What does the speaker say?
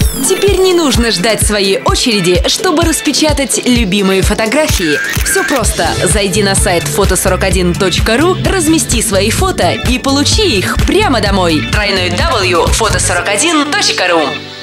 Теперь не нужно ждать своей очереди, чтобы распечатать любимые фотографии. Все просто. Зайди на сайт photo41.ru, размести свои фото и получи их прямо домой. www.photo41.ru